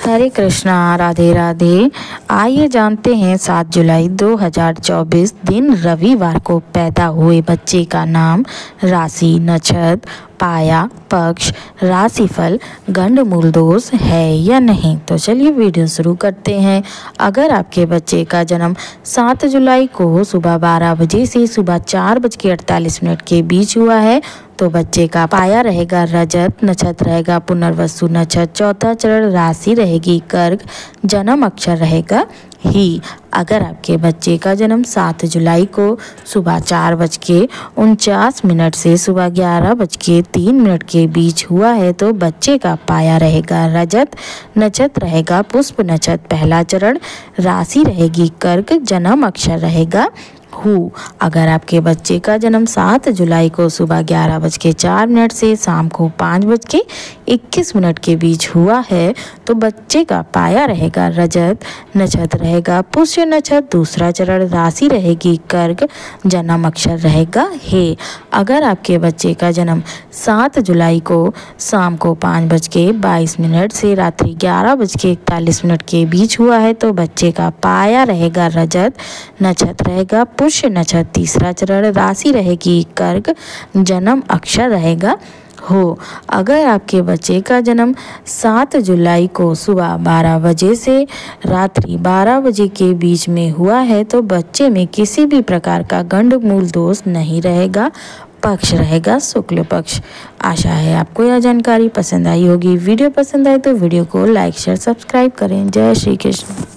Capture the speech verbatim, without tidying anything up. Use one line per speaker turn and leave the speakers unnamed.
हरे कृष्णा, राधे राधे। आइए जानते हैं सात जुलाई दो हज़ार चौबीस दिन रविवार को पैदा हुए बच्चे का नाम, राशि, नक्षत्र, पाया, पक्ष, राशिफल, गंड मूल दोष है या नहीं। तो चलिए वीडियो शुरू करते हैं। अगर आपके बच्चे का जन्म सात जुलाई को सुबह बारह बजे से सुबह चार बज के अड़तालीस मिनट के बीच हुआ है तो बच्चे का पाया रहेगा रजत, नक्षत्र रहेगा पुनर्वसु नक्षत्र, चौथा चरण राशि रहेगी कर्क, जन्म अक्षर रहेगा ही। अगर आपके बच्चे का जन्म सात जुलाई को सुबह चार बज के उनचास मिनट से सुबह ग्यारह बज के तीन मिनट के बीच हुआ है तो बच्चे का पाया रहेगा रजत, नक्षत्र रहेगा पुष्प नक्षत्र पहला चरण, राशि रहेगी कर्क, जन्म अक्षर रहेगा हु। अगर आपके बच्चे का जन्म सात जुलाई को सुबह ग्यारह बज के चार मिनट से शाम को पाँच बज के इक्कीस मिनट के बीच हुआ है तो बच्चे का पाया रहेगा रजत, नक्षत्र रहेगा पुष्य नक्षत्र दूसरा चरण, राशि रहेगी कर्क, जन्म अक्षर रहेगा हे। अगर आपके बच्चे का जन्म सात जुलाई को शाम को पाँच बज के बाईस मिनट से रात्रि ग्यारह बज के इकतालीस मिनट के बीच हुआ है तो बच्चे का पाया रहेगा रजत, नक्षत्र रहेगा पुष्य नक्षत्र तीसरा चरण, राशि रहेगी कर्क, जन्म अक्षर रहेगा हो। अगर आपके बच्चे का जन्म सात जुलाई को सुबह बारह बजे से रात्रि बारह बजे के बीच में हुआ है तो बच्चे में किसी भी प्रकार का गंड मूल दोष नहीं रहेगा, पक्ष रहेगा शुक्ल पक्ष। आशा है आपको यह जानकारी पसंद आई होगी। वीडियो पसंद आए तो वीडियो को लाइक शेयर सब्सक्राइब करें। जय श्री कृष्ण।